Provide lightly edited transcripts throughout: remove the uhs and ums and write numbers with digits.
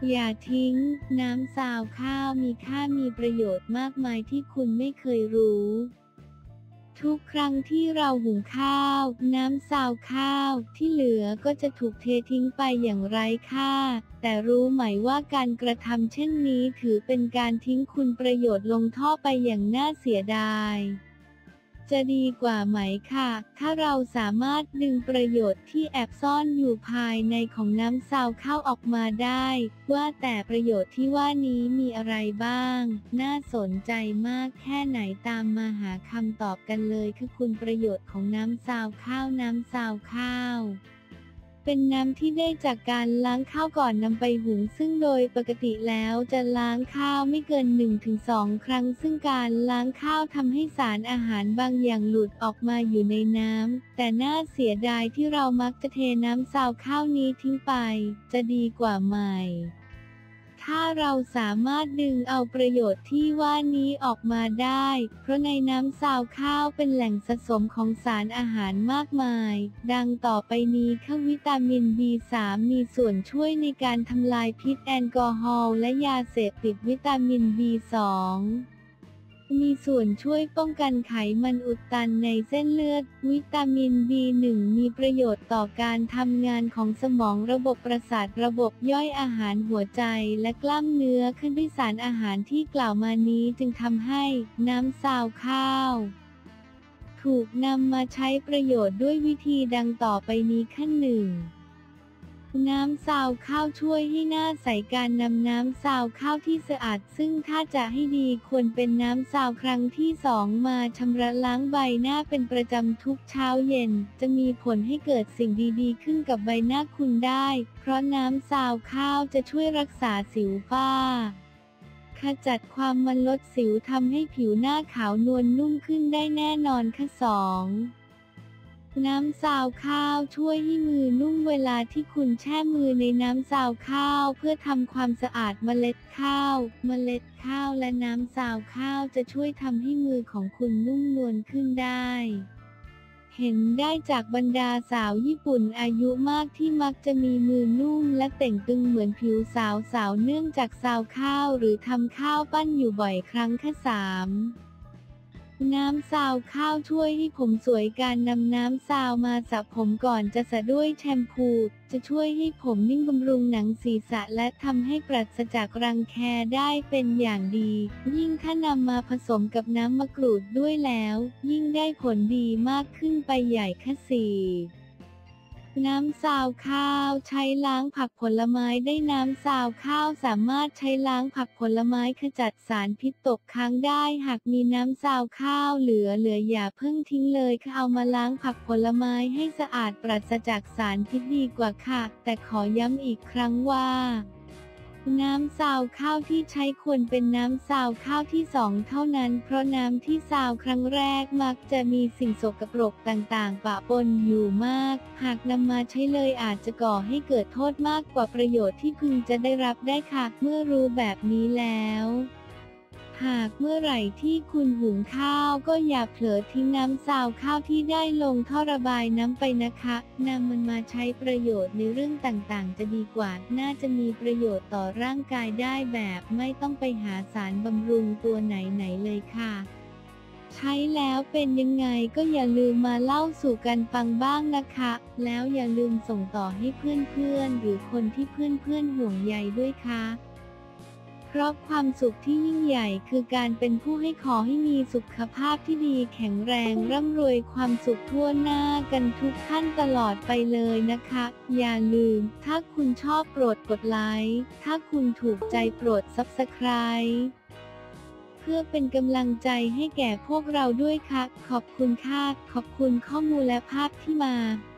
อย่าทิ้งน้ำซาวข้าวมีค่ามีประโยชน์มากมายที่คุณไม่เคยรู้ทุกครั้งที่เราหุงข้าวน้ำซาวข้าวที่เหลือก็จะถูกเททิ้งไปอย่างไร้ค่าแต่รู้ไหมว่าการกระทำเช่นนี้ถือเป็นการทิ้งคุณประโยชน์ลงท่อไปอย่างน่าเสียดายจะดีกว่าไหมค่ะถ้าเราสามารถดึงประโยชน์ที่แอบซ่อนอยู่ภายในของน้ำซาวข้าวออกมาได้ว่าแต่ประโยชน์ที่ว่านี้มีอะไรบ้างน่าสนใจมากแค่ไหนตามมาหาคำตอบกันเลยคือคุณประโยชน์ของน้ำซาวข้าวน้ำซาวข้าวเป็นน้ำที่ได้จากการล้างข้าวก่อนนำไปหุงซึ่งโดยปกติแล้วจะล้างข้าวไม่เกิน 1-2 ครั้งซึ่งการล้างข้าวทำให้สารอาหารบางอย่างหลุดออกมาอยู่ในน้ำแต่น่าเสียดายที่เรามักจะเทน้ำซาวข้าวนี้ทิ้งไปจะดีกว่าไหมถ้าเราสามารถดึงเอาประโยชน์ที่ว่านี้ออกมาได้เพราะในน้ำซาวข้าวเป็นแหล่งสะสมของสารอาหารมากมายดังต่อไปนี้ค่ะวิตามิน B3 มีส่วนช่วยในการทำลายพิษแอลกอฮอล์และยาเสพติดวิตามิน B2 มีส่วนช่วยป้องกันไขมันอุดตันในเส้นเลือดวิตามิน B1 มีประโยชน์ต่อการทำงานของสมองระบบประสาทระบบย่อยอาหารหัวใจและกล้ามเนื้อขึ้นด้วยสารอาหารที่กล่าวมานี้จึงทำให้น้ำซาวข้าวถูกนำมาใช้ประโยชน์ด้วยวิธีดังต่อไปนี้ขั้น 1น้ำซาวข้าวช่วยให้หน้าใสการนำน้ำซาวข้าวที่สะอาดซึ่งถ้าจะให้ดีควรเป็นน้ำซาวครั้งที่ 2มาชำระล้างใบหน้าเป็นประจำทุกเช้าเย็นจะมีผลให้เกิดสิ่งดีๆขึ้นกับใบหน้าคุณได้เพราะน้ำซาวข้าวจะช่วยรักษาสิวฝ้าขจัดความมันลดสิวทำให้ผิวหน้าขาวนวลนุ่มขึ้นได้แน่นอนค่ะ 2น้ำซาวข้าวช่วยให้มือนุ่มเวลาที่คุณแช่มือในน้ำซาวข้าวเพื่อทำความสะอาดเมล็ดข้าวและน้ำซาวข้าวจะช่วยทำให้มือของคุณนุ่มนวลขึ้นได้เห็นได้จากบรรดาสาวญี่ปุ่นอายุมากที่มักจะมีมือนุ่มและเต่งตึงเหมือนผิวสาวเนื่องจากซาวข้าวหรือทำข้าวปั้นอยู่บ่อยครั้งค่ะ 3น้ำซาวข้าวช่วยให้ผมสวยการนำน้ำซาวมาสระผมก่อนจะสระด้วยแชมพูจะช่วยให้ผมนิ่งบำรุงหนังศีรษะและทำให้ปราศจากรังแคได้เป็นอย่างดียิ่งถ้านำมาผสมกับน้ำมะกรูดด้วยแล้วยิ่งได้ผลดีมากขึ้นไปใหญ่ค่ะ 4น้ำซาวข้าวใช้ล้างผักผลไม้ได้น้ำซาวข้าวสามารถใช้ล้างผักผลไม้ขจัดสารพิษตกค้างได้หากมีน้ำซาวข้าวเหลืออย่าเพิ่งทิ้งเลยค่ะเอามาล้างผักผลไม้ให้สะอาดปราศจากสารพิษดีกว่าค่ะแต่ขอย้ำอีกครั้งว่าน้ำซาวข้าวที่ใช้ควรเป็นน้ำซาวข้าวที่ 2เท่านั้นเพราะน้ำที่ซาวครั้งแรกมักจะมีสิ่งสกปรกต่างๆปะปนอยู่มากหากนำมาใช้เลยอาจจะก่อให้เกิดโทษมากกว่าประโยชน์ที่พึงจะได้รับได้ค่ะเมื่อรู้แบบนี้แล้วหากเมื่อไหร่ที่คุณหุงข้าวก็อย่าเผลอทิ้งน้ำซาวข้าวที่ได้ลงท่อระบายน้ำไปนะคะนำมันมาใช้ประโยชน์ในเรื่องต่างๆจะดีกว่าน่าจะมีประโยชน์ต่อร่างกายได้แบบไม่ต้องไปหาสารบำรุงตัวไหนเลยค่ะใช้แล้วเป็นยังไงก็อย่าลืมมาเล่าสู่กันฟังบ้างนะคะแล้วอย่าลืมส่งต่อให้เพื่อนๆหรือคนที่เพื่อนๆห่วงใยด้วยค่ะเพราะความสุขที่ยิ่งใหญ่คือการเป็นผู้ให้ขอให้มีสุขภาพที่ดีแข็งแรงร่ำรวยความสุขทั่วหน้ากันทุกท่านตลอดไปเลยนะคะอย่าลืมถ้าคุณชอบโปรดกดไลค์ถ้าคุณถูกใจโปรด Subscribe เพื่อเป็นกำลังใจให้แก่พวกเราด้วยค่ะขอบคุณค่ะขอบคุณข้อมูลและภาพที่มา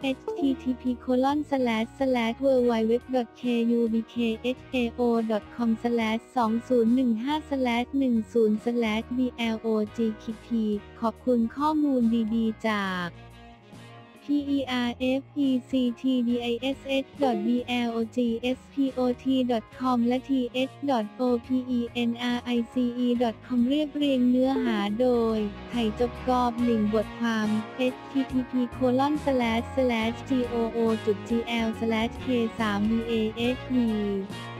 http://www.kubkhubik8ao.com/2015/10/blogkp ขอบคุณข้อมูลดีๆจาก perfectdisc.blogspot.com และ th.openice.com เรียบเรียงเนื้อหาโดยไทยจบกอบลิงก์บทความ http://goo.gl/k3vasv